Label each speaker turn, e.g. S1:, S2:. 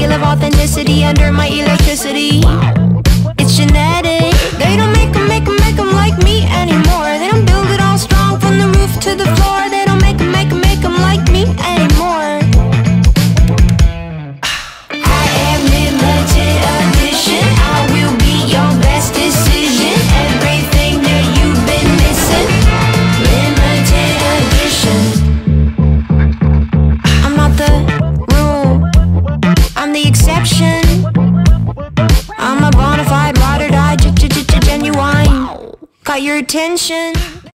S1: seal of authenticity under my electricity. It's genetic. They don't make them like me anymore. They don't build it all strong from the roof to the floor. They don't make them like me anymore. I am limited edition. I will be your best decision. Everything that you've been missing. Limited edition. I'm not the rule, I'm the exception. I'm a bona fide ride or die, genuine. Got your attention.